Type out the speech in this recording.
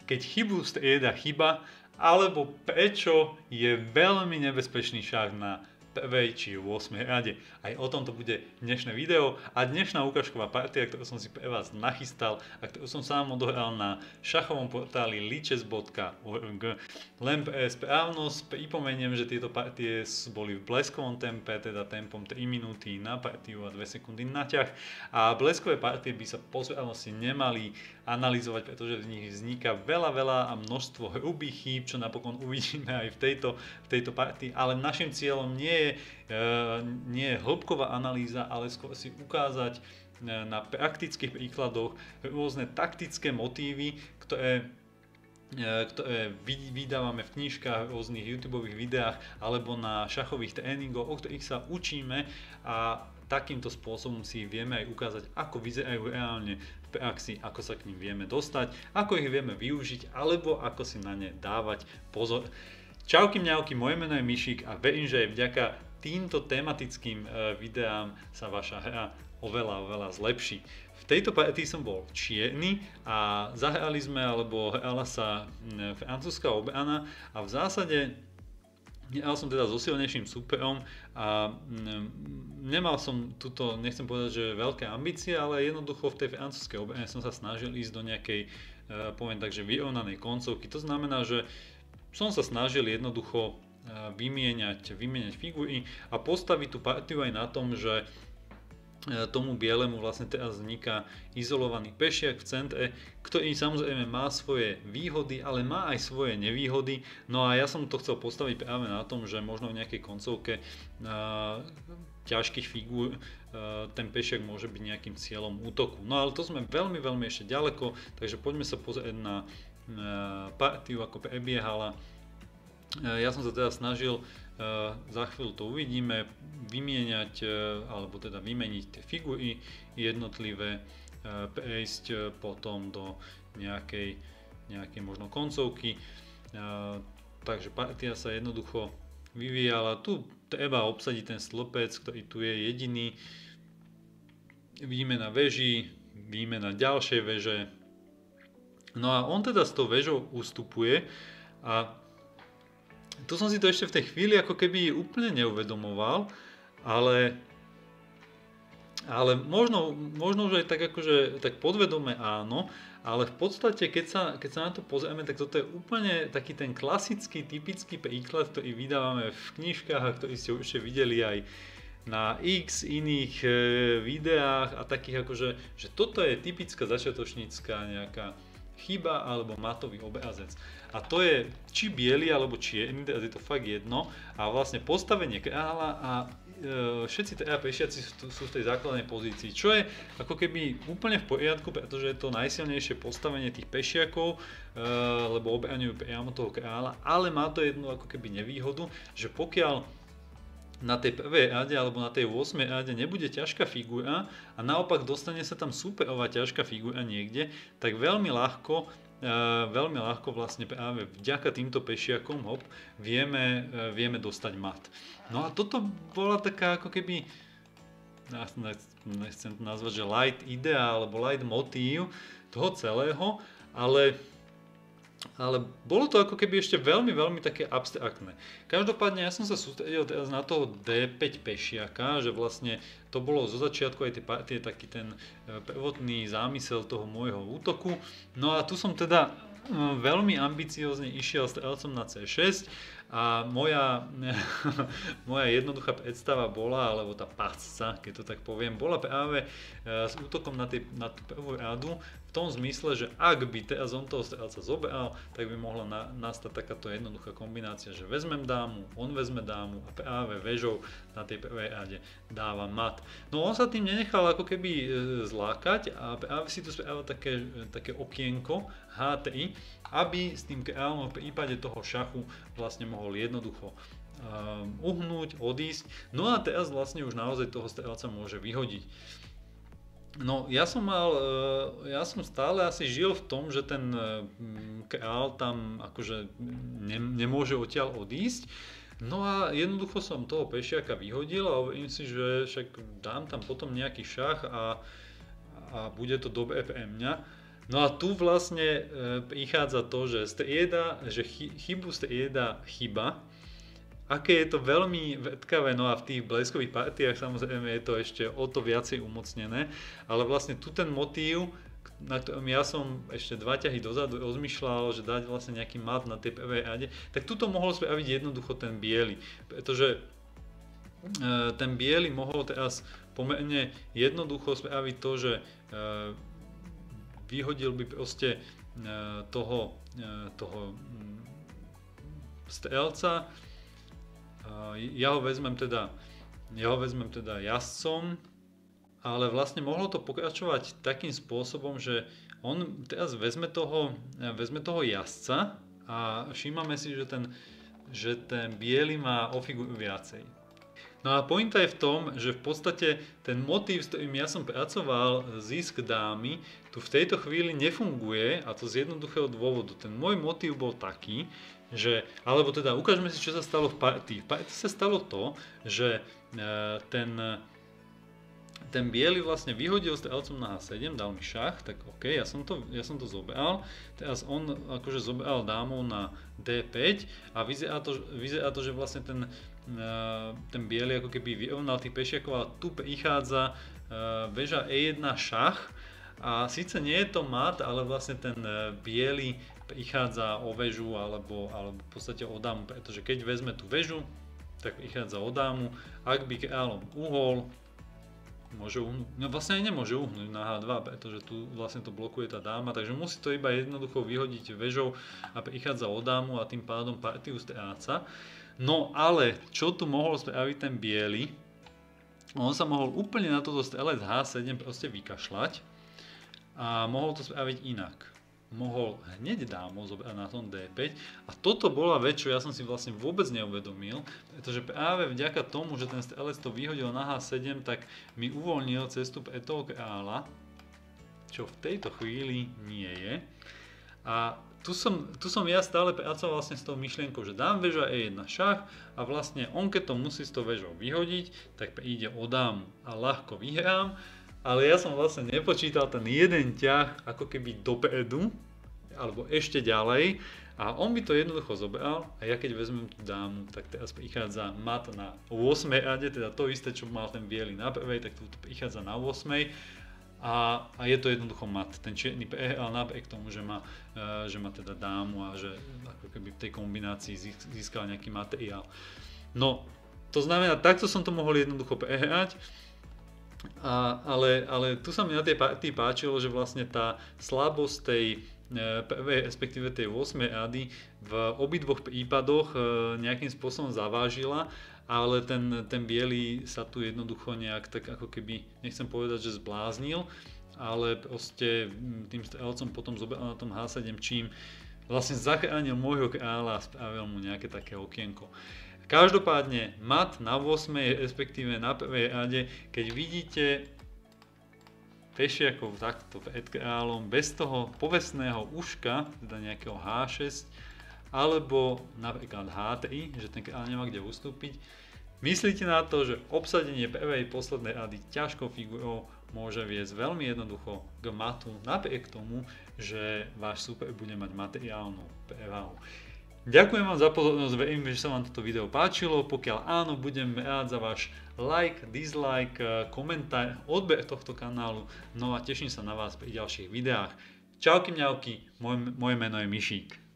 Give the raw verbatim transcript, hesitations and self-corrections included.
keď chybu strieda chyba, alebo prečo je veľmi nebezpečný šach na prvej či ôsmej rade. Aj o tomto bude dnešné video a dnešná ukážková partia, ktorú som si pre vás nachystal a ktorú som sám odohral na šachovom portáli lichess bodka org. Len pre správnosť pripomeniem, že tieto partie boli v bleskovom tempe, teda tempom tri minúty na partiu a dve sekundy na ťah. A bleskové partie by sa po správnosti nemali analyzovať, pretože v nich vzniká veľa, veľa a množstvo hrubých chýb, čo napokon uvidíme aj v tejto, v tejto partii. Ale našim cieľom nie je, e, nie je hĺbková analýza, ale skôr si ukázať na praktických príkladoch rôzne taktické motívy, ktoré ktoré vydávame v knižkách, v rôznych YouTubeových videách alebo na šachových tréningoch, o ktorých sa učíme a takýmto spôsobom si vieme aj ukázať, ako vyzerajú reálne v praxi, ako sa k nim vieme dostať, ako ich vieme využiť alebo ako si na ne dávať pozor. Čauky mňauky, moje meno je Mišík a verím, že aj vďaka týmto tematickým videám sa vaša hra oveľa, oveľa zlepší. V tejto partii som bol čierny a zahrali sme, alebo hrala sa francúzska obrana a v zásade hral som teda so silnejším súperom a nemal som tuto, nechcem povedať, že veľké ambície, ale jednoducho v tej francúzskej obrane som sa snažil ísť do nejakej, poviem tak, že vyrovnanej koncovky. To znamená, že som sa snažil jednoducho vymieňať, vymieňať figúry a postaviť tú partiu aj na tom, že tomu bielemu vlastne teraz vzniká izolovaný pešiak v centre, ktorý samozrejme má svoje výhody, ale má aj svoje nevýhody. No a ja som to chcel postaviť práve na tom, že možno v nejakej koncovke uh, ťažkých figúr uh, ten pešiak môže byť nejakým cieľom útoku. No ale to sme veľmi, veľmi ešte ďaleko, takže poďme sa pozrieť na uh, partiu, ako prebiehala. Uh, ja som sa teda snažil, Uh, za chvíľu to uvidíme, vymieňať, uh, alebo teda vymeniť tie figúry jednotlivé, uh, prejsť uh, potom do nejakej, nejakej možno koncovky. Uh, takže partia sa jednoducho vyvíjala. Tu treba obsadiť ten stĺpec, ktorý tu je jediný. Výmena veží, výmena ďalšej veže. No a on teda s tou vežou ustupuje a tu som si to ešte v tej chvíli ako keby úplne neuvedomoval, ale, ale možno, možno, že tak akože tak podvedome áno, ale v podstate keď sa, keď sa na to pozrieme, tak toto je úplne taký ten klasický, typický príklad, ktorý vydávame v knižkách a ktorý ste určite videli aj na x iných e, videách a takých akože, že toto je typická začiatočnícka nejaká chyba alebo matový obrazec. A to je či biely alebo čierny, teraz je to fakt jedno. A vlastne postavenie kráľa a e, všetci teda pešiaci sú, sú v tej základnej pozícii, čo je ako keby úplne v poriadku, pretože je to najsilnejšie postavenie tých pešiakov, e, lebo obraňujú priamo toho kráľa, ale má to jednu ako keby nevýhodu, že pokiaľ na tej prvej rade alebo na tej ôsmej rade nebude ťažká figúra a naopak dostane sa tam superová ťažká figúra niekde, tak veľmi ľahko, e, veľmi ľahko vlastne práve vďaka týmto pešiakom hop, vieme, e, vieme dostať mat. No a toto bola taká ako keby, nechcem to nazvať, že light idea alebo light motív toho celého, ale Ale bolo to ako keby ešte veľmi, veľmi také abstraktné. Každopádne ja som sa sústredil teraz na toho dé päť pešiaka, že vlastne to bolo zo začiatku aj tie partie taký ten prvotný zámysel toho môjho útoku. No a tu som teda veľmi ambiciózne išiel strelcom na cé šesť a moja, moja jednoduchá predstava bola, alebo tá pasca, keď to tak poviem, bola práve s útokom na, tej, na tú prvú radu v tom zmysle, že ak by teraz on toho strelca zobral, tak by mohla na, nastať takáto jednoduchá kombinácia, že vezmem dámu, on vezme dámu a práve vežou na tej prvej rade dáva mat. No on sa tým nenechal ako keby zlákať a práve si tu spravil také, také okienko há tri, aby s tým kráľom v prípade toho šachu vlastne mohol jednoducho um, uhnúť, odísť. No a teraz vlastne už naozaj toho strelca môže vyhodiť. No ja som mal, ja som stále asi žil v tom, že ten kráľ tam akože ne, nemôže odtiaľ odísť. No a jednoducho som toho pešiaka vyhodil a hovorím si, že však dám tam potom nejaký šach a, a bude to dobré pre mňa. No a tu vlastne e, prichádza to, že strieda, že chy, chybu strieda chyba, aké je to veľmi vetkavé, no a v tých bleskových partiách samozrejme je to ešte o to viacej umocnené, ale vlastne tu ten motív, na ktorom ja som ešte dva ťahy dozadu rozmýšľal, že dať vlastne nejaký mat na tej prvej rade, tak tuto mohol spraviť jednoducho ten biely, pretože e, ten biely mohol teraz pomerne jednoducho spraviť to, že e, vyhodil by proste e, toho, e, toho strelca. Ja ho vezmem teda, ja ho vezmem teda jazdcom, ale vlastne mohlo to pokračovať takým spôsobom, že on teraz vezme toho, vezme toho jazdca a všímame si, že ten, že ten biely má o figuru viacej. No a pointa je v tom, že v podstate ten motív, s ktorým ja som pracoval, zisk dámy, tu v tejto chvíli nefunguje, a to z jednoduchého dôvodu. Ten môj motív bol taký, že, alebo teda ukážeme si, čo sa stalo v partii. V partii sa stalo to, že ten, ten biely vlastne vyhodil strelcom na há sedem, dal mi šach, tak ok, ja som to, ja som to zobral. Teraz on akože zobral dámou na dé päť a vyzerá to, vyzerá to že vlastne ten, ten biely ako keby vyrovnal tých pešiakov, a tu prichádza väža é jeden šach. A síce nie je to mat, ale vlastne ten biely prichádza o väžu alebo, alebo v podstate o dámu, pretože keď vezme tú väžu, tak prichádza o dámu. Ak by kráľom uhol, môže uhnúť, no vlastne aj nemôže uhnúť na há dva, pretože tu vlastne to blokuje tá dáma, takže musí to iba jednoducho vyhodiť väžou a prichádza o dámu a tým pádom partiu stráca. No ale čo tu mohol spraviť ten biely? On sa mohol úplne na toto strelec há sedem proste vykašľať a mohol to spraviť inak. Mohol hneď dámou zobrať na tom dé päť a toto bola vec, čo ja som si vlastne vôbec neuvedomil, pretože práve vďaka tomu, že ten strelec to vyhodil na há sedem, tak mi uvoľnil cestu pre toho kráľa, čo v tejto chvíli nie je. A tu som, tu som ja stále pracoval vlastne s tou myšlienkou, že dám väža é jeden šach a vlastne on, keď to musí s tou väžou vyhodiť, tak príde o dámu a ľahko vyhrám. Ale ja som vlastne nepočítal ten jeden ťah ako keby dopredu, alebo ešte ďalej, a on by to jednoducho zobral a ja keď vezmem tú dámu, tak teraz prichádza mat na ôsmej rade, teda to isté, čo mal ten biely na prvej, tak tu prichádza na ôsmej a, a je to jednoducho mat. Ten čierny prehral napriek tomu, že má, že má teda dámu a že ako keby v tej kombinácii získal nejaký materiál. No, to znamená, takto som to mohol jednoducho prehrať. A, ale, ale tu sa mi na tej partii páčilo, že vlastne tá slabosť tej prvej, respektíve tej ôsmej rady v obidvoch prípadoch nejakým spôsobom zavážila, ale ten, ten biely sa tu jednoducho nejak tak ako keby, nechcem povedať, že zbláznil, ale proste tým strelcom potom zobral na tom há sedem, čím vlastne zachránil môjho kráľa a spravil mu nejaké také okienko. Každopádne mat na ôsmej, respektíve na prvej rade, keď vidíte pešiakov takto pred kráľom bez toho povestného uška, teda nejakého há šesť, alebo napríklad há tri, že ten kráľ nemá kde ustúpiť, myslíte na to, že obsadenie prvej poslednej rady ťažkou figurou môže viesť veľmi jednoducho k matu, napriek tomu, že váš super bude mať materiálnu prevahu. Ďakujem vám za pozornosť, verím, že sa vám toto video páčilo, pokiaľ áno, budem rád za váš like, dislike, komentár, odber tohto kanálu, no a teším sa na vás pri ďalších videách. Čauky mňauky, moje, moje meno je Mišík.